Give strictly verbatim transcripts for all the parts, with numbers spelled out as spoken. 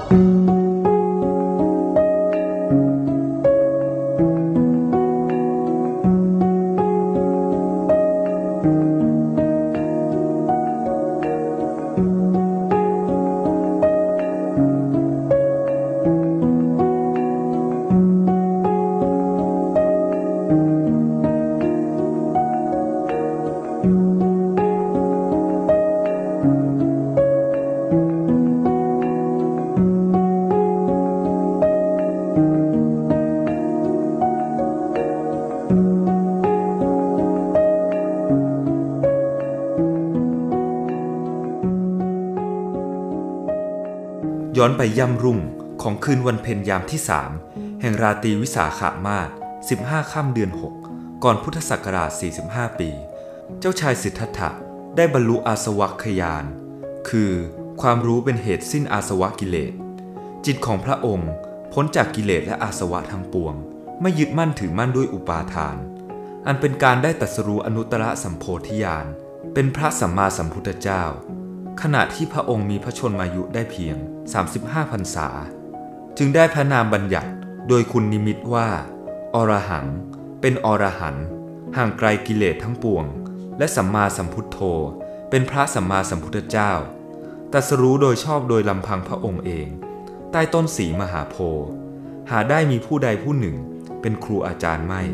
ย้อนไปย่ำรุ่งของคืนวันเพ็ญยามที่สามแห่งราตรีวิสาขมาสสิบห้าค่ำเดือนหกก่อนพุทธศักราชสี่สิบห้าปีเจ้าชายสิทธัตถะได้บรรลุอาสวัคคยานคือความรู้เป็นเหตุสิ้นอาสวะกิเลสจิตของพระองค์พ้นจากกิเลสและอาสวะทั้งปวงไม่ยึดมั่นถือมั่นด้วยอุปาทานอันเป็นการได้ตรัสรู้อนุตตรสัมโพธิญาณเป็นพระสัมมาสัมพุทธเจ้าขณะที่พระองค์มีพระชนมายุได้เพียงสามสิบห้าพรรษาจึงได้พระนามบัญญัติโดยคุณนิมิตว่าอรหังเป็นอรหันต์ห่างไกลกิเลสทั้งปวงและสัมมาสัมพุทโธเป็นพระสัมมาสัมพุทธเจ้าตรัสรู้โดยชอบโดยลำพังพระองค์เองใต้ต้นศรีมหาโพธิ์หาได้มีผู้ใดผู้หนึ่งเป็นครูอาจารย์ไม่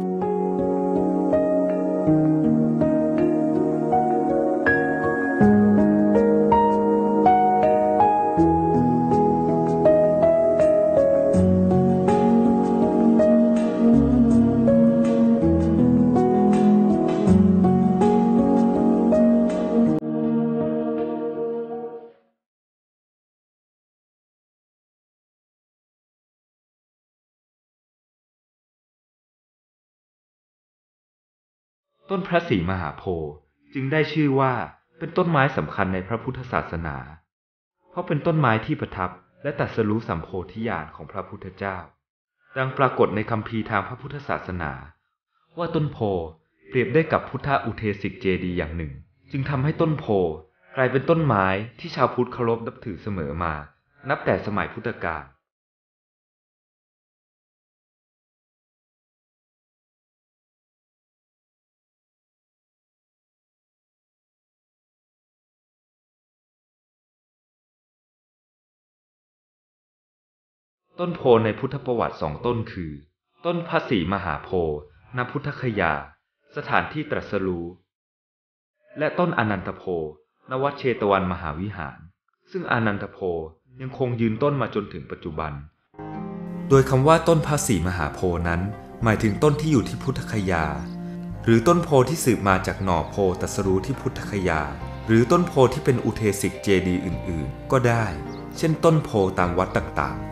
ต้นพระศรีมหาโพธิ์จึงได้ชื่อว่าเป็นต้นไม้สำคัญในพระพุทธศาสนาเพราะเป็นต้นไม้ที่ประทับและตรัสรู้สัมโพธิญาณของพระพุทธเจ้าดังปรากฏในคัมภีร์ทางพระพุทธศาสนาว่าต้นโพเปรียบได้กับพุทธอุเทศิกเจดีย์อย่างหนึ่งจึงทำให้ต้นโพกลายเป็นต้นไม้ที่ชาวพุทธเคารพนับถือเสมอมานับแต่สมัยพุทธกาลต้นโพในพุทธประวัติสองต้นคือต้นพระศรีมหาโพธิ์ณพุทธคยาสถานที่ตรัสรู้และต้นอนันตโพธิ์ณวัดเชตวันมหาวิหารซึ่งอนันตโพธิ์ยังคงยืนต้นมาจนถึงปัจจุบันโดยคำว่าต้นพระศรีมหาโพธิ์นั้นหมายถึงต้นที่อยู่ที่พุทธคยาหรือต้นโพที่สืบมาจากหน่อโพตรัสรู้ที่พุทธคยาหรือต้นโพที่เป็นอุเทศิกเจดีย์อื่นๆก็ได้เช่นต้นโพตามวัดต่างๆ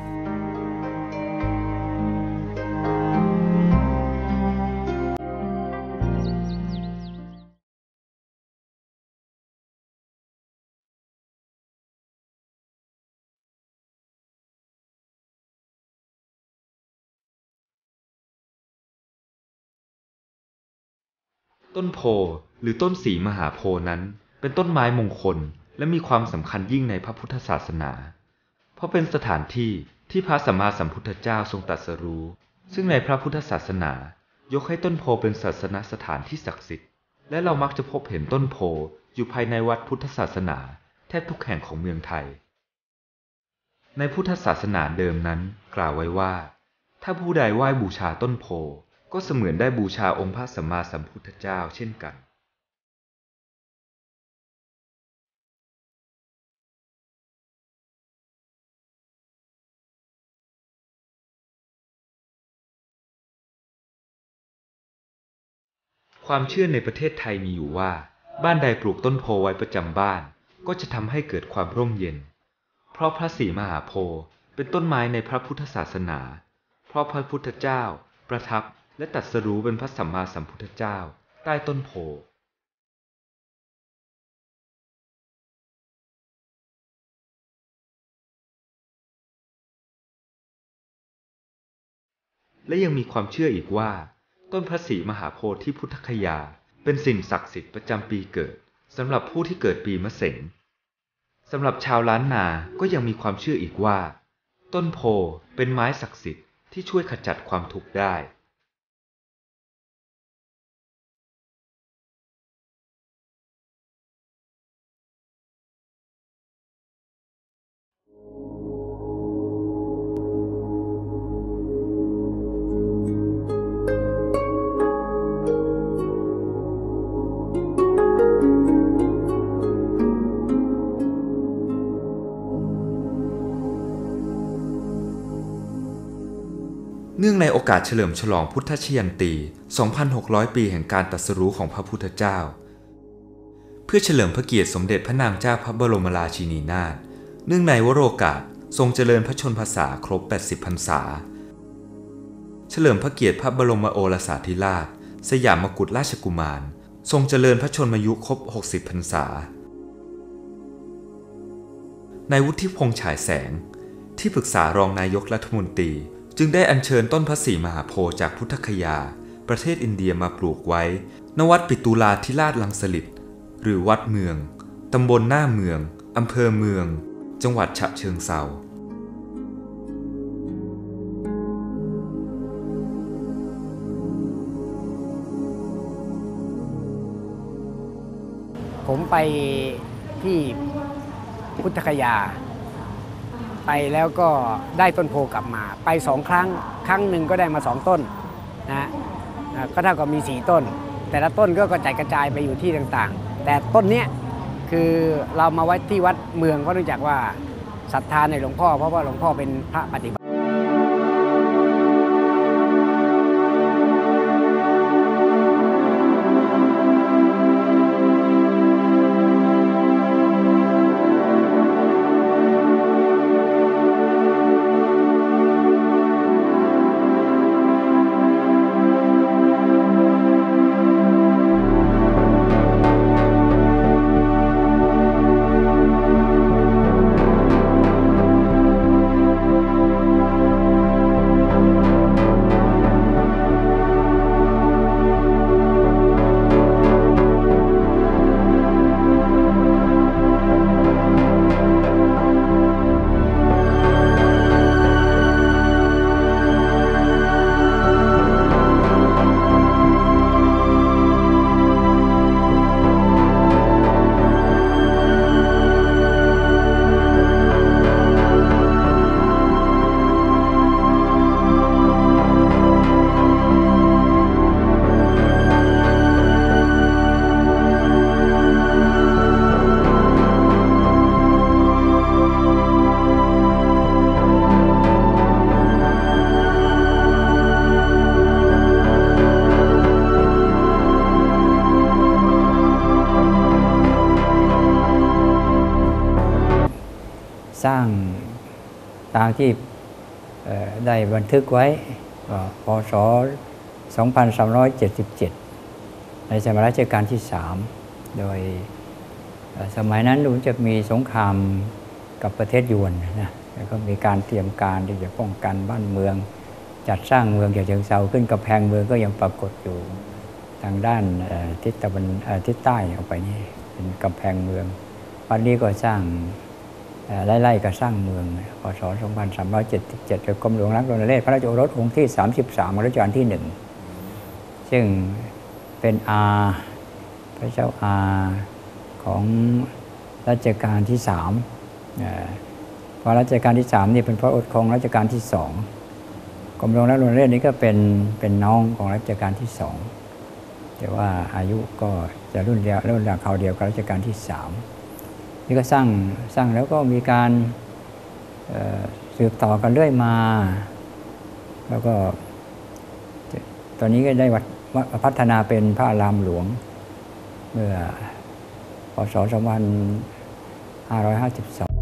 ต้นโพหรือต้นศรีมหาโพธิ์นั้นเป็นต้นไม้มงคลและมีความสำคัญยิ่งในพระพุทธศาสนาเพราะเป็นสถานที่ที่พระสัมมาสัมพุทธเจ้าทรงตรัสรู้ซึ่งในพระพุทธศาสนายกให้ต้นโพเป็นศาสนสถานที่ศักดิ์สิทธิ์และเรามักจะพบเห็นต้นโพอยู่ภายในวัดพุทธศาสนาแทบทุกแห่งของเมืองไทยในพุทธศาสนาเดิมนั้นกล่าวไว้ว่าถ้าผู้ใดไหว้บูชาต้นโพก็เสมือนได้บูชาองค์พระสัมมาสัมพุทธเจ้าเช่นกันความเชื่อในประเทศไทยมีอยู่ว่าบ้านใดปลูกต้นโพไว้ประจำบ้านก็จะทำให้เกิดความร่มเย็นเพราะพระศรีมหาโพธิ์เป็นต้นไม้ในพระพุทธศาสนาเพราะพระพุทธเจ้าประทับและตรัสรู้เป็นพระสัมมาสัมพุทธเจ้าใต้ต้นโพและยังมีความเชื่ออีกว่าต้นพระศรีมหาโพธิ์ที่พุทธคยาเป็นสิ่งศักดิ์สิทธิ์ประจำปีเกิดสำหรับผู้ที่เกิดปีมะเสงสำหรับชาวล้านนาก็ยังมีความเชื่ออีกว่าต้นโพเป็นไม้ศักดิ์สิทธิ์ที่ช่วยขจัดความทุกข์ได้เนื่องในโอกาสเฉลิมฉลองพุทธชยันตี สองพันหกร้อย ปีแห่งการตรัสรู้ของพระพุทธเจ้าเพื่อเฉลิมพระเกียรติสมเด็จพระนางเจ้าพระบรมราชินีนาถเนื่องในวโรกาสทรงเจริญพระชนพรรษาครบแปดสิบพรรษาเฉลิมพระเกียรติพระบรมโอรสาธิราชสยามกุฎราชกุมารทรงเจริญพระชนมายุครบหกสิบพรรษานายวุฒิพงษ์ฉายแสงที่ปรึกษารองนายกรัฐมนตรีจึงได้อัญเชิญต้นพระศรีมหาโพธิ์จากพุทธคยาประเทศอินเดียมาปลูกไว้ณวัดปิตุลาธิราชรังสฤษฎ์หรือวัดเมืองตำบลหน้าเมืองอำเภอเมืองจังหวัดฉะเชิงเทราผมไปที่พุทธคยาไปแล้วก็ได้ต้นโพกลับมาไปสองครั้งครั้งหนึ่งก็ได้มาสองต้นนะก็เท่ากับมีสี่ต้นแต่ละต้นก็กระจายกระจายไปอยู่ที่ต่างๆแต่ต้นเนี้ยคือเรามาไว้ที่วัดเมืองเพราะเนื่องจากว่าศรัทธาในหลวงพ่อเพราะว่าหลวงพ่อเป็นพระปฏิบัติสร้างตามที่ได้บันทึกไว้พ.ศ. สองพันสามร้อยเจ็ดสิบเจ็ด ในสมัยรัชกาลที่สามโดยสมัยนั้นดูจะมีสงครามกับประเทศยวนนะแล้วก็มีการเตรียมการที่จะป้องกันบ้านเมืองจัดสร้างเมืองฉะเชิงเทราขึ้นกำแพงเมืองก็ยังปรากฏอยู่ทางด้านทิศตะวันทิศใต้ออกไปนี่เป็นกำแพงเมืองวันนี้ก็สร้างไล่ๆกับสร้างเมืองพ.ศ. สองพันสามร้อยเจ็ดสิบเจ็ดโดยกรมหลวงรัชกาลที่พระราชโอรสองค์ที่สามสิบสามของรัชกาลที่หนึ่งซึ่งเป็นอาพระเจ้าอาของรัชกาลที่สามพอรัชกาลที่สามนี่เป็นพระโอรสของรัชกาลที่สองกรมหลวงรัชกาลที่นี้ก็เป็นเป็นน้องของรัชกาลที่สองแต่ว่าอายุก็จะรุ่นเดียวรุ่นราวคราวเดียวกับรัชกาลที่สามนี่ก็สร้างสร้างแล้วก็มีการสืบต่อกันเรื่อยมาแล้วก็ตอนนี้ก็ได้พัฒนาเป็นพระอารามหลวงเมื่อพ.ศ. สองพันห้าร้อยห้าสิบสอง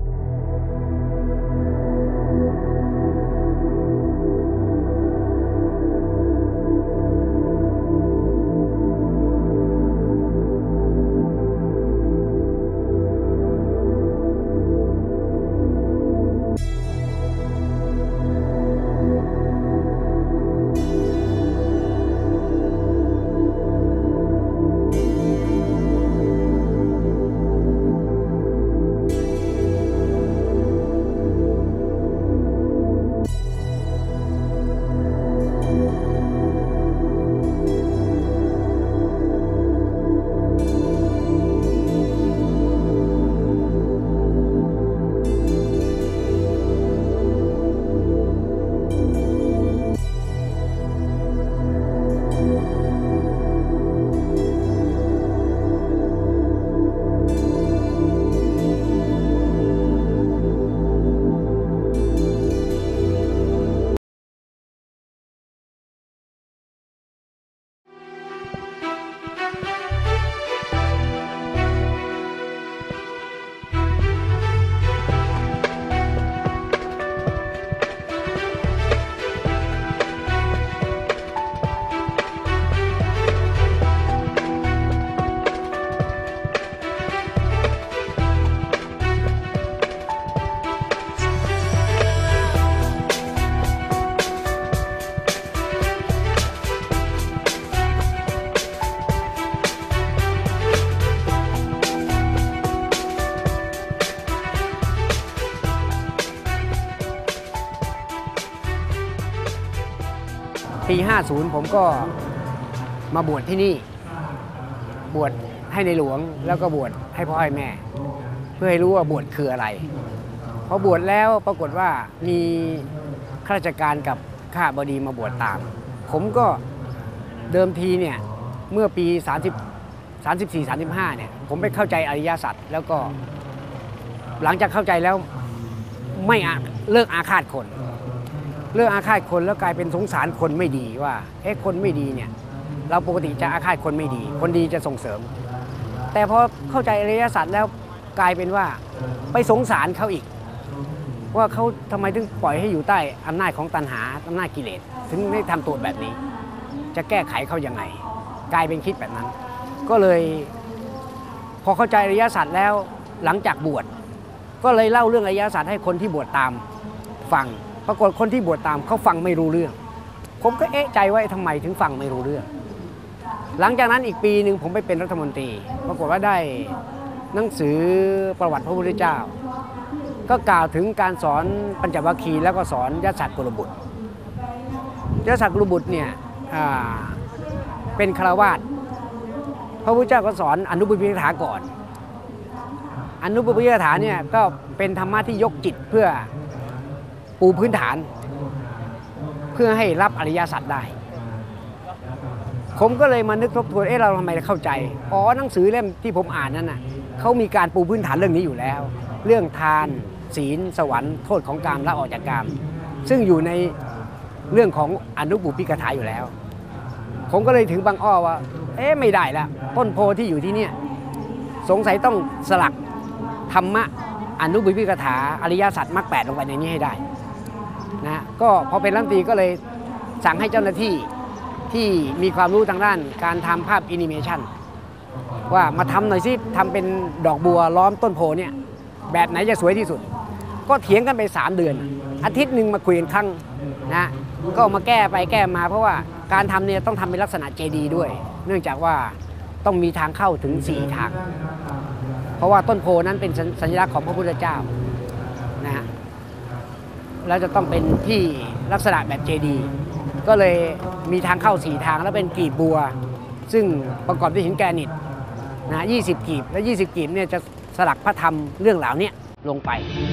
ห้าสิบผมก็มาบวชที่นี่บวชให้ในหลวงแล้วก็บวชให้พ่อให้แม่เพื่อให้รู้ว่าบวชคืออะไรพอบวชแล้วปรากฏว่ามีข้าราชการกับข้าบดีมาบวชตามผมก็เดิมทีเนี่ยเมื่อปีสามสิบ สามสิบสี่ สามสิบห้าเนี่ยผมไปเข้าใจอริยสัจแล้วก็หลังจากเข้าใจแล้วไม่เลิกอาฆาตคนเลิกอาฆาตคนแล้วกลายเป็นสงสารคนไม่ดีว่าเอ๊ะคนไม่ดีเนี่ยเราปกติจะอาฆาตคนไม่ดีคนดีจะส่งเสริมแต่พอเข้าใจอริยสัจแล้วกลายเป็นว่าไปสงสารเขาอีกว่าเขาทำไมถึงปล่อยให้อยู่ใต้อำนาจของตัณหาอำนาจกิเลสถึงได้ทำตัวแบบนี้จะแก้ไขเขายังไงกลายเป็นคิดแบบนั้นก็เลยพอเข้าใจอริยสัจแล้วหลังจากบวชก็เลยเล่าเรื่องอริยสัจให้คนที่บวชตามฟังปรากฏคนที่บวชตามเขาฟังไม่รู้เรื่องผมก็เอ๊ะใจว่าทำไมถึงฟังไม่รู้เรื่องหลังจากนั้นอีกปีหนึ่งผมไปเป็นรัฐมนตรีปรากฏว่าได้หนังสือประวัติพระพุทธเจ้าก็กล่าวถึงการสอนปัญจวัคคีย์แล้วก็สอนยศกุลบุตรยศกุลบุตรเนี่ยเป็นฆราวาสพระพุทธเจ้าก็สอนอนุบุพพิกถาก่อนอนุบุพพิกถาเนี่ยก็เป็นธรรมะที่ยกจิตเพื่อปูพื้นฐานเพื่อให้รับอริยสัจได้ผมก็เลยมานึกทบทวนเอ๊ะเราทำไมเข้าใจอ๋อหนังสือเล่มที่ผมอ่านนั่นน่ะเขามีการปูพื้นฐานเรื่องนี้อยู่แล้วเรื่องทานศีลสวรรค์โทษของกามละออกจากกามซึ่งอยู่ในเรื่องของอนุบุพพิกถาอยู่แล้วผมก็เลยถึงบางอ้อว่าเอ๊ะไม่ได้ละต้นโพที่อยู่ที่นี่สงสัยต้องสลักธรรมะอนุบุพพิกถาอริยสัจมรรคแปดลงไปในนี้ให้ได้นะก็พอเป็นรัฐมนตรีก็เลยสั่งให้เจ้าหน้าที่ที่มีความรู้ทางด้านการทำภาพแอนิเมชันว่ามาทำหน่อยสิทำเป็นดอกบัวล้อมต้นโพเนี่ยแบบไหนจะสวยที่สุดก็เถียงกันไปสามเดือนอาทิตย์หนึ่งมาคุยกันครั้งนะก็มาแก้ไปแก้มาเพราะว่าการทำเนี่ยต้องทำเป็นลักษณะเจดีย์ด้วยเนื่องจากว่าต้องมีทางเข้าถึงสี่ทางเพราะว่าต้นโพนั้นเป็นสัญลักษณ์ของพระพุทธเจ้านะฮะแล้วจะต้องเป็นที่ลักษณะแบบเจดีย์ก็เลยมีทางเข้าสี่ทางแล้วเป็นกลีบบัวซึ่งประกอบด้วยหินแกรนิตนะยี่สิบกลีบและยี่สิบกลีบเนี่ยจะสลักพระธรรมเรื่องเหล่านี้ลงไป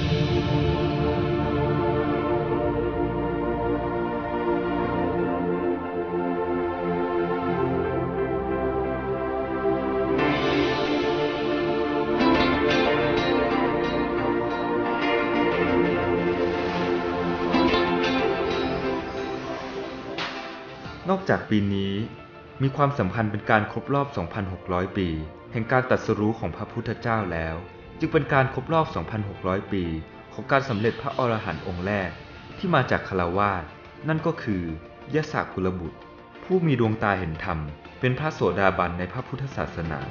นอกจากปีนี้มีความสำคัญเป็นการครบรอบ สองพันหกร้อย ปีแห่งการตรัสรู้ของพระพุทธเจ้าแล้วจึงเป็นการครบรอบ สองพันหกร้อย ปีของการสำเร็จพระอรหันต์องค์แรกที่มาจากฆราวาสนั่นก็คือยศกุลบุตรผู้มีดวงตาเห็นธรรมเป็นพระโสดาบันในพระพุทธศาสนา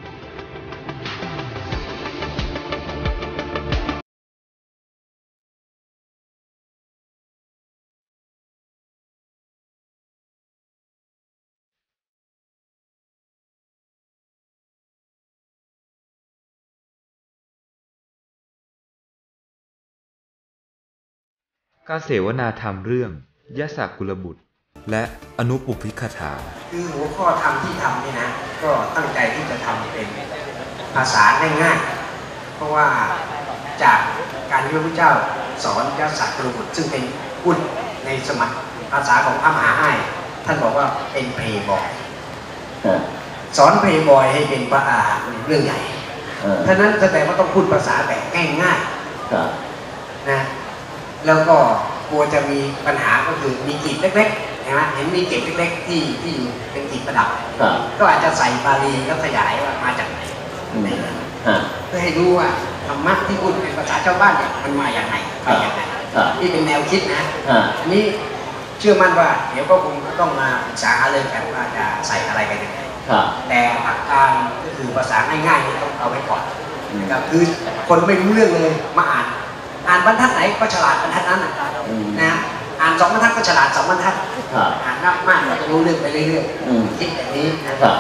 การเสวนาธรรมเรื่องยศกุลบุตรและอนุบุพพิกถาคือหัวข้อธรรมที่ทำนี่นะก็ตั้งใจที่จะทำเป็นภาษาง่ายๆเพราะว่าจากการที่พระพุทธเจ้าสอนยศกุลบุตรซึ่งเป็นพุทธในสมัยภาษาของพระมหาอ้ายท่านบอกว่าเป็นเพย์บอยสอนเพย์บอยให้เป็นพระอรหันต์เรื่องใหญ่ท่านั้นแสดงว่าต้องพูดภาษาแบบง่ายๆนะแล้วก็กลัวจะมีปัญหาก็คือมีกลีบเล็กๆนะเห็นมีกลีบเล็กๆที่ที่อยู่เป็นกลีบประดับก็อาจจะใส่บาลีแล้วขยายว่ามาจากไหนเพื่อให้รู้ว่าธรรมะที่พูดเป็นภาษาชาวบ้านเนี่ยมันมาอย่างไรไปอย่างไรนี่เป็นแนวคิดนะอันนี้เชื่อมั่นว่าเดี๋ยวก็คงต้องมาศึกษาเรื่องกันว่าจะใส่อะไรกันยังไงแต่หลักการก็คือภาษาง่ายๆนี่ต้องเอาไว้ก่อนนะครับคือคนไม่รู้เรื่องเลยมาอ่านอ่านบรรทัดไหนก็ฉลาดบรรทัดนั้นนะอ่านสองบรรทัดก็ฉลาดสองบรรทัดอ่านนับมากก็จะรู้เรื่องไปเรื่อยๆคิดแบบนี้นะครับ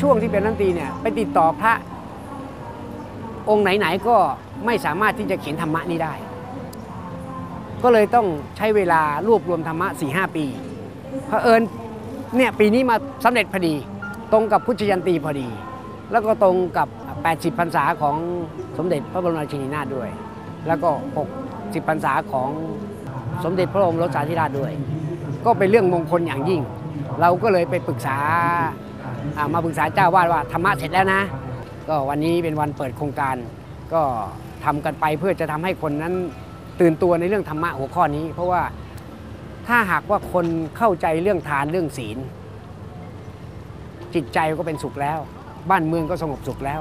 ช่วงที่เป็นรัฐมนตรีเนี่ยไปติดต่อพระองค์ไหนๆก็ไม่สามารถที่จะเขียนธรรมะนี้ได้ก็เลยต้องใช้เวลารวบรวมธรรมะ สี่ห้า ปีเผอิญเนี่ยปีนี้มาสำเร็จพอดีตรงกับพุทธยันตีพอดี แล้วก็ตรงกับ แปดสิบ พรรษาของสมเด็จพระบรมราชินีนาถด้วยแล้วก็ หกสิบ พรรษาของสมเด็จพระบรมโอรสาธิราชด้วยก็เป็นเรื่องมงคลอย่างยิ่งเราก็เลยไปปรึกษามาปรึกษาเจ้าวาดว่าธรรมะเสร็จแล้วนะก็วันนี้เป็นวันเปิดโครงการก็ทำกันไปเพื่อจะทำให้คนนั้นตื่นตัวในเรื่องธรรมะหัวข้อนี้เพราะว่าถ้าหากว่าคนเข้าใจเรื่องทานเรื่องศีลจิตใจก็เป็นสุขแล้วบ้านเมืองก็สงบสุขแล้ว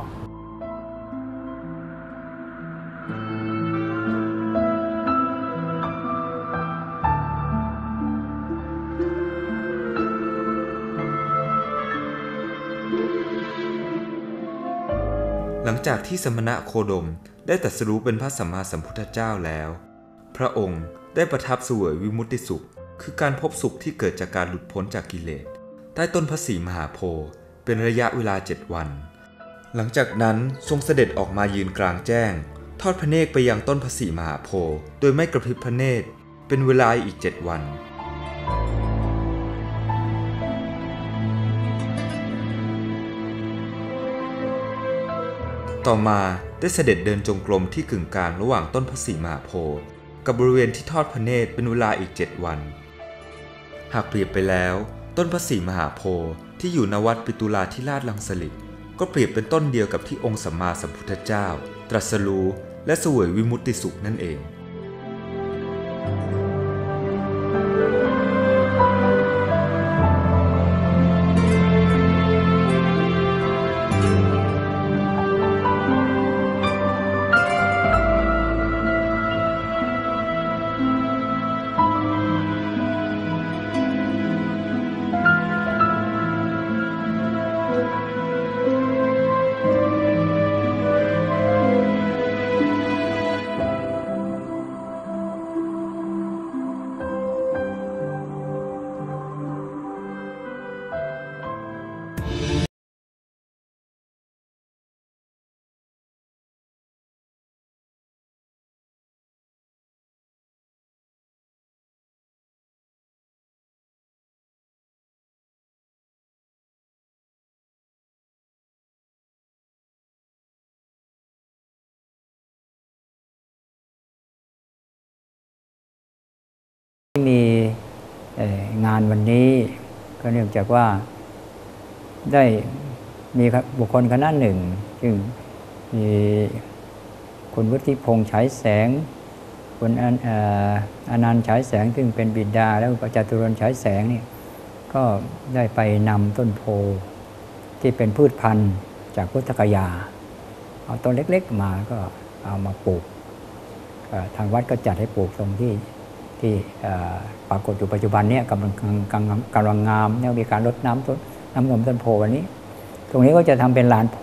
หลังจากที่สมณะโคดมได้ตรัสรู้เป็นพระสัมมาสัมพุทธเจ้าแล้วพระองค์ได้ประทับเสวยวิมุตติสุขคือการพบสุขที่เกิดจากการหลุดพ้นจากกิเลสใต้ต้นพระศรีมหาโพธิ์เป็นระยะเวลาเจ็ดวันหลังจากนั้นทรงเสด็จออกมายืนกลางแจ้งทอดพระเนตรไปยังต้นพระศรีมหาโพธิ์โดยไม่กระพริบพระเนตรเป็นเวลาอีกเจ็ดวันต่อมาได้เสด็จเดินจงกรมที่กึ่งกลางระหว่างต้นพระศรีมหาโพธิ์กับบริเวณที่ทอดพระเนตรเป็นเวลาอีกเจ็ดวันหากเปรียบไปแล้วต้นพระศรีมหาโพธิ์ที่อยู่ณวัดปิตุลาธิราชรังสฤษฎ์ก็เปรียบเป็นต้นเดียวกับที่องค์สัมมาสัมพุทธเจ้าตรัสรู้และเสวยวิมุตติสุขนั่นเองมีงานวันนี้ก็เนื่องจากว่าได้มีบุคคลคณะหนึ่งซึ่งมีคุณวุฒิพงษ์ฉายแสงคุณอนันต์ฉายแสงซึ่งเป็นบิดาแล้วก็จตุรนต์ฉายแสงนี่ก็ได้ไปนำต้นโพที่เป็นพืชพันธุ์จากพุทธกยาเอาต้นเล็กๆมาก็เอามาปลูกทางวัดก็จัดให้ปลูกตรงที่ที่ปรากฏอยู่ปัจจุบันนี้กำลังกำลังกำลังงามเนี่ยมีการรดน้ำต้นน้ำนมต้นโพวันนี้ตรงนี้ก็จะทำเป็นลานโพ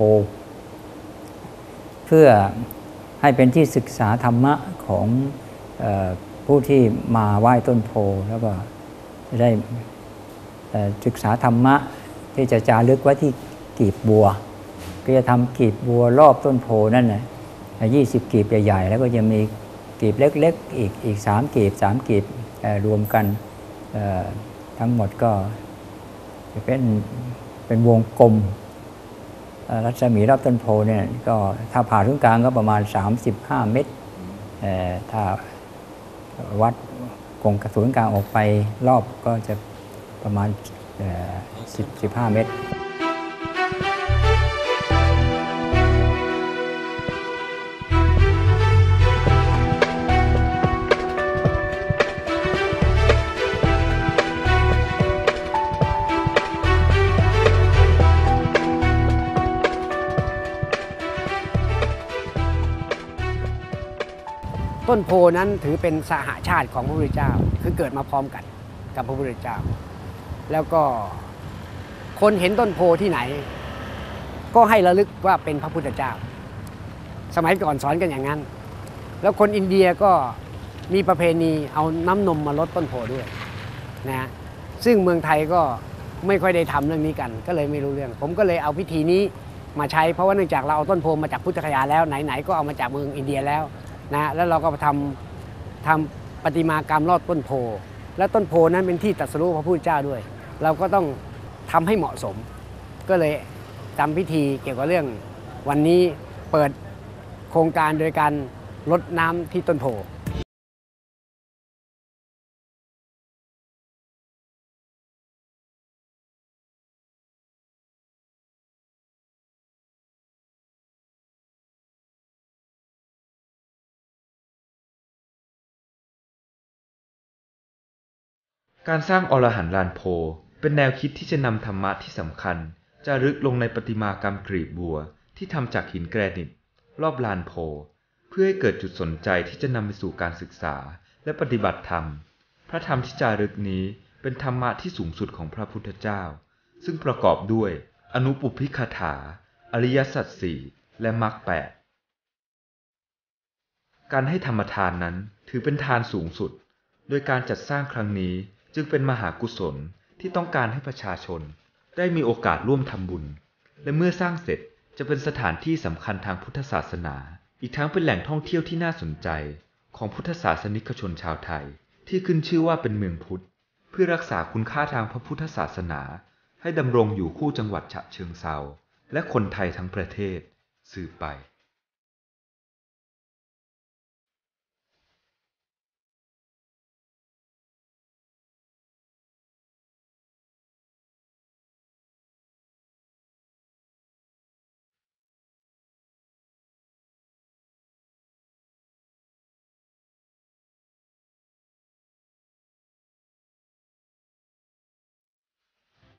เพื่อให้เป็นที่ศึกษาธรรมะของผู้ที่มาไหว้ต้นโพแล้วก็จะได้ศึกษาธรรมะที่จะจารึกไว้ที่กีบบัวก็จะทำกีบบัวรอบต้นโพนั่นนะยี่สิบกีบใหญ่ๆแล้วก็จะมีกีบเล็กๆอีกอีกสามกีบสามกีบรวมกันทั้งหมดก็เป็นเป็นวงกลมรัศมีรอบต้นโพเนี่ยก็ถ้าผ่าศูนย์กลางก็ประมาณสามสิบห้าเมตรถ้าวัดกงกระสุนกลางออกไปรอบก็จะประมาณสิบ สิบห้าเมตรต้นโพนั้นถือเป็นสหชาติของพระพุทธเจ้าคือเกิดมาพร้อมกันกับพระพุทธเจ้าแล้วก็คนเห็นต้นโพที่ไหนก็ให้ระลึกว่าเป็นพระพุทธเจ้าสมัยก่อนสอนกันอย่างนั้นแล้วคนอินเดียก็มีประเพณีเอาน้ำนมมาลดต้นโพด้วยนะซึ่งเมืองไทยก็ไม่ค่อยได้ทำเรื่องนี้กันก็เลยไม่รู้เรื่องผมก็เลยเอาพิธีนี้มาใช้เพราะว่าเนื่องจากเราเอาต้นโพมาจากพุทธคยาแล้วไหนๆก็เอามาจากเมืองอินเดียแล้วนะแล้วเราก็ทำทำประติมากรรมรอบต้นโพและต้นโพนั้นเป็นที่ตรัสรู้พระพุทธเจ้าด้วยเราก็ต้องทำให้เหมาะสมก็เลยทำพิธีเกี่ยวกับเรื่องวันนี้เปิดโครงการโดยการรดน้ำที่ต้นโพการสร้างอรหันต์ลานโพเป็นแนวคิดที่จะนำธรรมะที่สำคัญจารึกลงในประติมากรรมกลีบบัวที่ทำจากหินแกรนิตรอบลานโพเพื่อให้เกิดจุดสนใจที่จะนำไปสู่การศึกษาและปฏิบัติธรรมพระธรรมที่จารึกนี้เป็นธรรมะที่สูงสุดของพระพุทธเจ้าซึ่งประกอบด้วยอนุปุพพิคถาอริยสัจสี่และมรรคแปดการให้ธรรมทานนั้นถือเป็นทานสูงสุดโดยการจัดสร้างครั้งนี้จึงเป็นมหากุศลที่ต้องการให้ประชาชนได้มีโอกาสร่วมทำบุญและเมื่อสร้างเสร็จจะเป็นสถานที่สำคัญทางพุทธศาสนาอีกทั้งเป็นแหล่งท่องเที่ยวที่น่าสนใจของพุทธศาสนิกชนชาวไทยที่ขึ้นชื่อว่าเป็นเมืองพุทธเพื่อรักษาคุณค่าทางพระพุทธศาสนาให้ดำรงอยู่คู่จังหวัดฉะเชิงเทราและคนไทยทั้งประเทศสืบไป